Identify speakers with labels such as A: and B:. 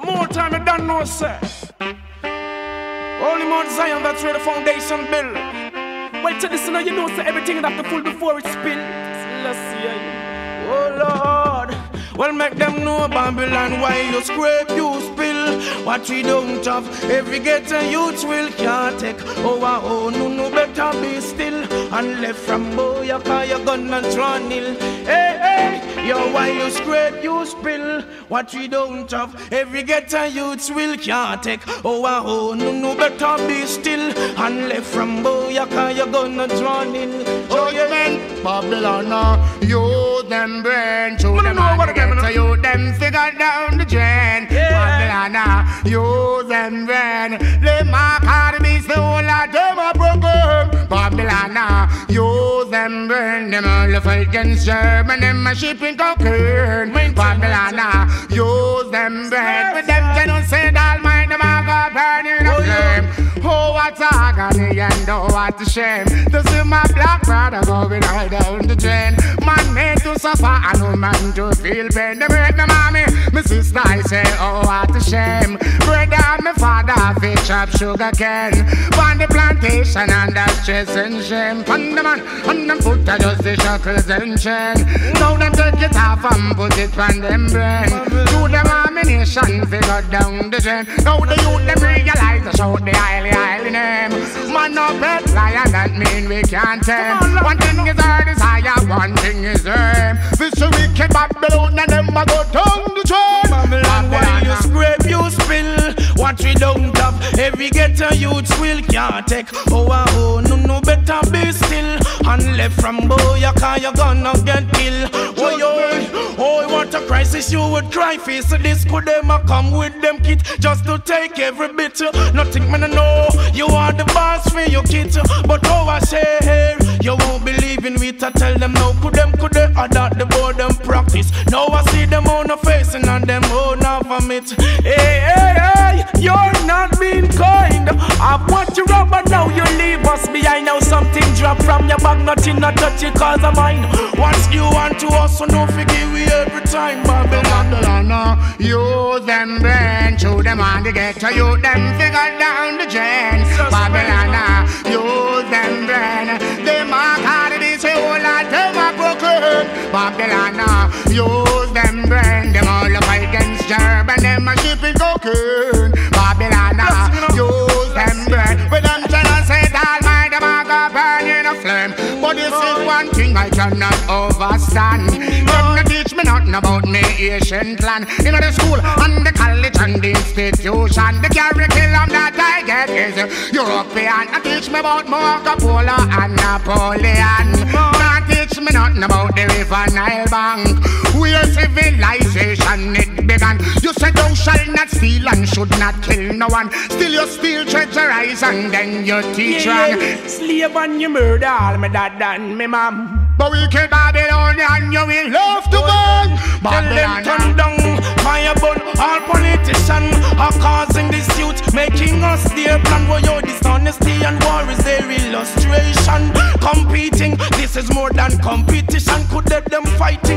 A: more time you don't know, sir. Holy Mount Zion, that's where the foundation built. Well, to this, you know, so everything that the full before it spilled. Let's see. Oh Lord, well make them know Babylon why you scrape, you spill. What we don't have, every ghetto youth will can't take. Oh, no better be still. And left from boy, you call your gun and draw nil. Hey, yo, why you scrape, you spill. What we don't have, every ghetto youth will can't take. Oh, no better be still. And left from boy, you call your gun and draw nil. Oh, yeah, man,
B: Babylon, you them brain to them and ghetto you them figure down the drain. Babylon, you them brain. They mark hard beats the whole of them a broken. Babylon, you them brain. Them all the fight against German, them a shipping cocaine. Babylon, use them brain. With them genocide all mind them a go burn in a flame. Oh, what agony and oh, what a shame to see my black brother going right down the drain. Man made to suffer and no man to feel pain. They break my mommy, my sister, I say, oh, what a shame. Brother and my father, fish up sugar cane. On the plantation and the stress and shame. On the man, on them foot are just the shackles and chain. Now them take it off and put it on them brain. To them ammunition, figure down the drain. Now the youth them realize to shout the highly name. Man no pet lion, that mean we can't tame. One thing is our desire, one thing is aim. This a wicked Babylon and them a go down the drain.
A: Babylon, why you scrape, you spill. What we don't have, every ghetto youth will can't take. Oh, no better be still. And left from boy, you call your gun and get killed. Oh, what a crisis you would cry. Face this could them a come with them kit just to take every bit. Nothing man know, you are the boss for your kids. But oh, I say here, you won't believe in it. I tell them no, could they adopt the board and practice. Now I see them on the face and on them own of vomit. Hey, you're not being kind. I've what you rub, but now you leave us behind. Now something drop from your bag, nothing not touch it cause of mine. Once you want to also no forgive we every time.
B: Babylon, you them brain, to them on the ghetto, you them figure down the drain. Babylon, you them brain, they mark hard this whole lot them a broken. Babylon, use them brain, them all up against German, them a shipping cocaine. Babylon, use them brain, with them genocide all mind them a go burn in a flame. But this is one thing I cannot overstand. Them no teach me nothing about me Asian clan. In the school and the college and the institution, the curriculum that I get is European. I teach me about Marco Polo and Napoleon. Not teach me nothing about the River Nile Bank, where civilization it began. You said thou shalt not steal and should not kill no one. Still you steal, treasurize and then you teach wrong.
A: Slave and you murder all my dad and me mom.
B: But we kill Babylonian, you will love to burn.
A: Tell them turn down, fire burn. All politicians are causing dispute, making us their plan. Where your dishonesty and war is their illustration. Competing, this is more than competition. Could let them fighting